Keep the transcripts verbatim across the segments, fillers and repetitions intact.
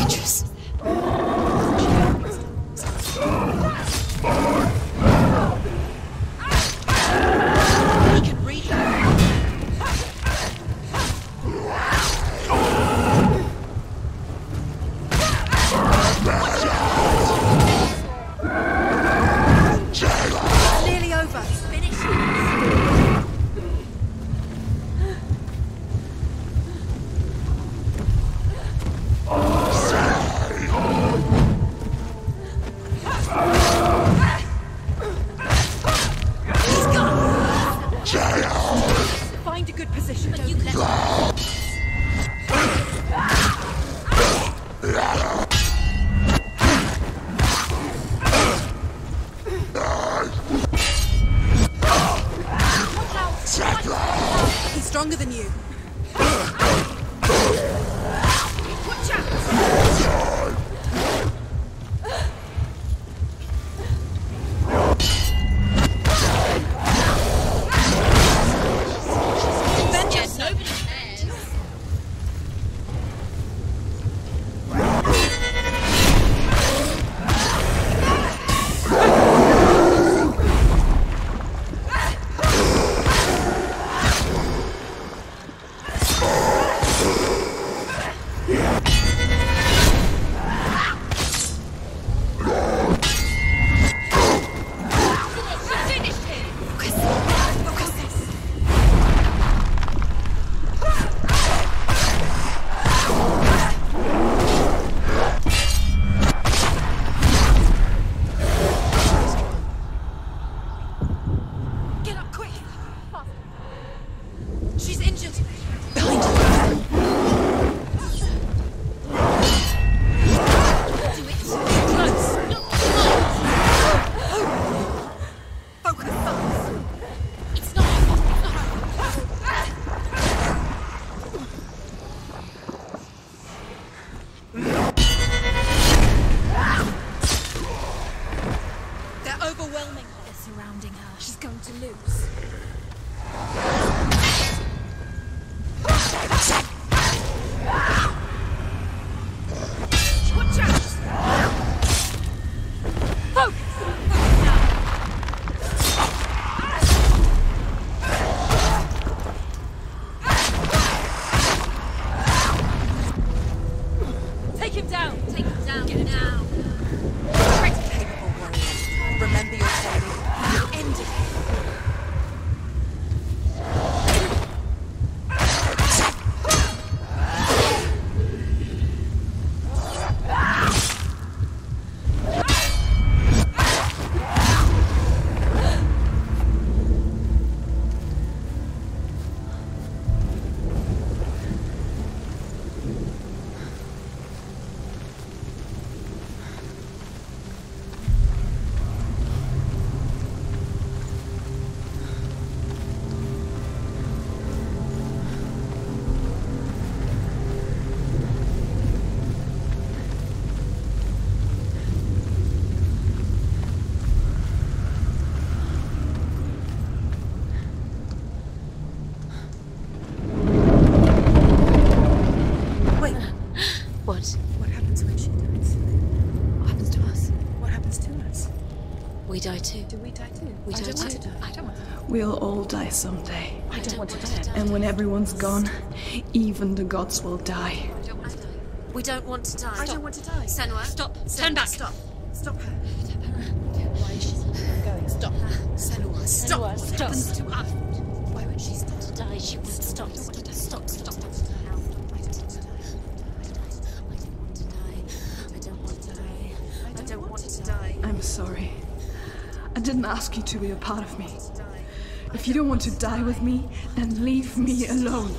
dangerous. Stronger than you. Watch out! Yes, nobody cares. She's injured. Behind you. Do it. Close. Look. Focus. Focus. It's not her fault. It's not her fault. They're overwhelming her. They're surrounding her. She's going to lose. Watch out! Focus! Focus now! Take him down! Take him down. Get him down. Great capable warrior. Remember your training. You ended it. We die too. Do we die too? We I die don't want too. to die. I don't want to die. We'll all die someday. I don't, want, to die. die. And when everyone's gone, even the gods will die. I don't want to die. We don't want to die. I don't want to die. Senua, stop. Turn Senua, back. Stop. Stop her. Why is she going? Stop. Senua, stop. Senua, What stop. happens to us? Why won't she stop to die? She won't stop. Stop. Stop. Stop. I don't want to die. I don't want to die. I don't want to die. I'm sorry. I didn't ask you to be a part of me. If you don't want to die with me, then leave me alone.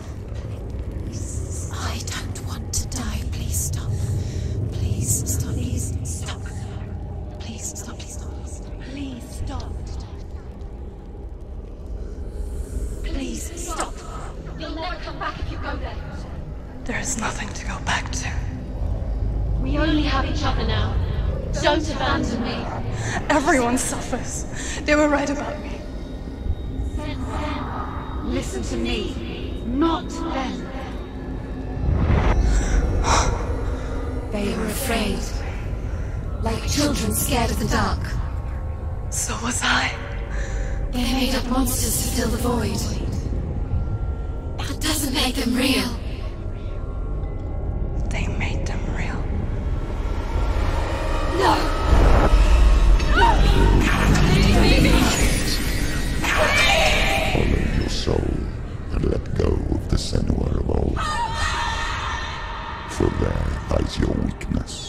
I don't want to die. Please stop. Please stop. Please stop. Please stop. Please stop. Please stop. Please stop. You'll never come back if you go there. There is nothing to go back to. We only have each other now. Don't abandon me. Everyone suffers. They were right about me. Listen to me, not them. afraid. Like children scared of the dark. So was I. They made up monsters to fill the void. That doesn't make them real. They made them real. No! Follow your soul and let go of the Senua of old. For there lies your weakness.